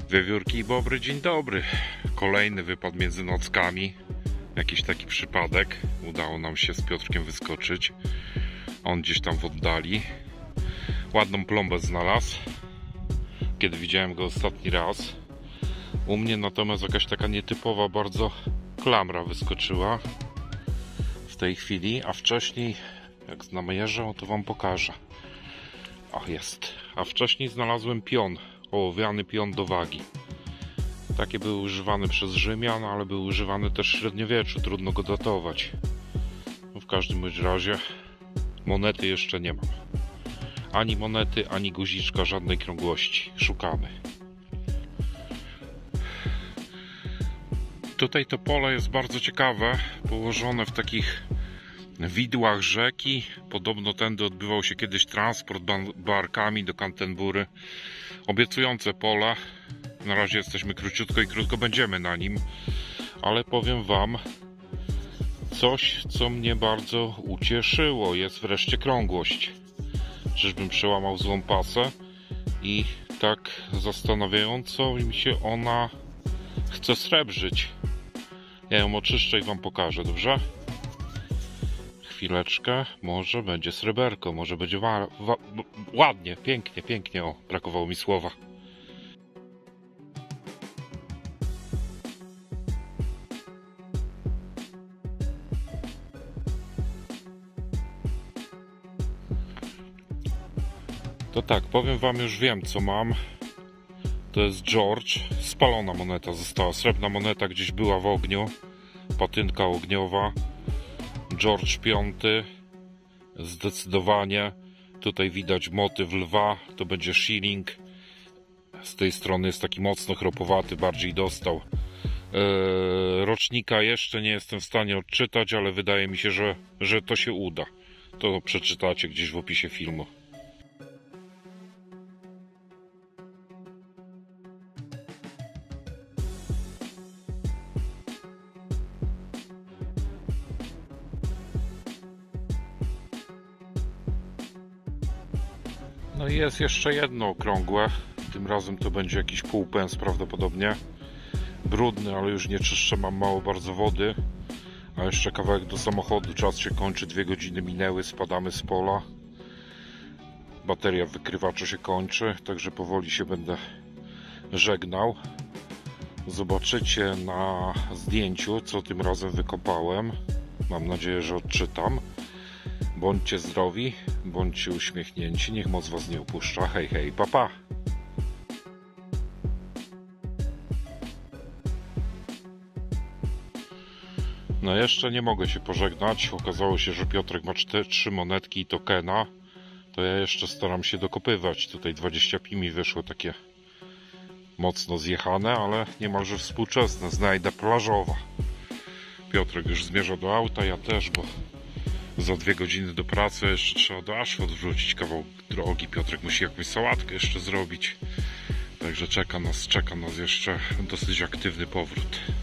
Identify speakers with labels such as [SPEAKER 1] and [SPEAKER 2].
[SPEAKER 1] Wiewiórki i bobry, dzień dobry. Kolejny wypad między nockami. Jakiś taki przypadek. Udało nam się z Piotrkiem wyskoczyć. On gdzieś tam w oddali. Ładną plombę znalazł, kiedy widziałem go ostatni raz. U mnie natomiast jakaś taka nietypowa bardzo klamra wyskoczyła w tej chwili, a wcześniej, jak namierzę, to wam pokażę. O, jest. A wcześniej znalazłem pion, ołowiany pion do wagi. Takie były używane przez Rzymian, ale był używany też w średniowieczu, trudno go datować. No, w każdym razie monety jeszcze nie mam. Ani monety, ani guziczka żadnej krągłości. Szukamy. Tutaj to pole jest bardzo ciekawe, położone w takich widłach rzeki. Podobno tędy odbywał się kiedyś transport barkami do Canterbury. Obiecujące pole. Na razie jesteśmy króciutko i krótko będziemy na nim, ale powiem wam coś, co mnie bardzo ucieszyło. Jest wreszcie krągłość. Czyżbym przełamał złą pasę i tak zastanawiająco mi się ona chce srebrzyć. Ja ją oczyszczę i wam pokażę, dobrze? Chwileczkę, może będzie sreberko, może będzie ładnie, pięknie, pięknie. O, brakowało mi słowa. To tak, powiem wam, już wiem co mam. To jest George. Spalona moneta została. Srebrna moneta gdzieś była w ogniu. Patynka ogniowa. George V. Zdecydowanie. Tutaj widać motyw lwa. To będzie shilling. Z tej strony jest taki mocno chropowaty. Bardziej dostał. Rocznika jeszcze nie jestem w stanie odczytać, ale wydaje mi się, że to się uda. To przeczytacie gdzieś w opisie filmu. No i jest jeszcze jedno okrągłe. Tym razem to będzie jakiś półpens prawdopodobnie. Brudny, ale już nie czyszczę, mam mało bardzo wody. A jeszcze kawałek do samochodu, czas się kończy, 2 godziny minęły, spadamy z pola. Bateria wykrywacza się kończy, także powoli się będę żegnał. Zobaczycie na zdjęciu, co tym razem wykopałem. Mam nadzieję, że odczytam. Bądźcie zdrowi, bądźcie uśmiechnięci, niech moc was nie opuszcza. Hej, hej, pa, pa. No jeszcze nie mogę się pożegnać. Okazało się, że Piotrek ma 3 monetki i tokena. To ja jeszcze staram się dokopywać. Tutaj 20 pi mi wyszło takie mocno zjechane, ale niemalże współczesne. Znajda plażowa. Piotrek już zmierza do auta, ja też, bo za 2 godziny do pracy jeszcze trzeba do Ashford wrócić kawał drogi. Piotrek musi jakąś sałatkę jeszcze zrobić. Także czeka nas jeszcze dosyć aktywny powrót.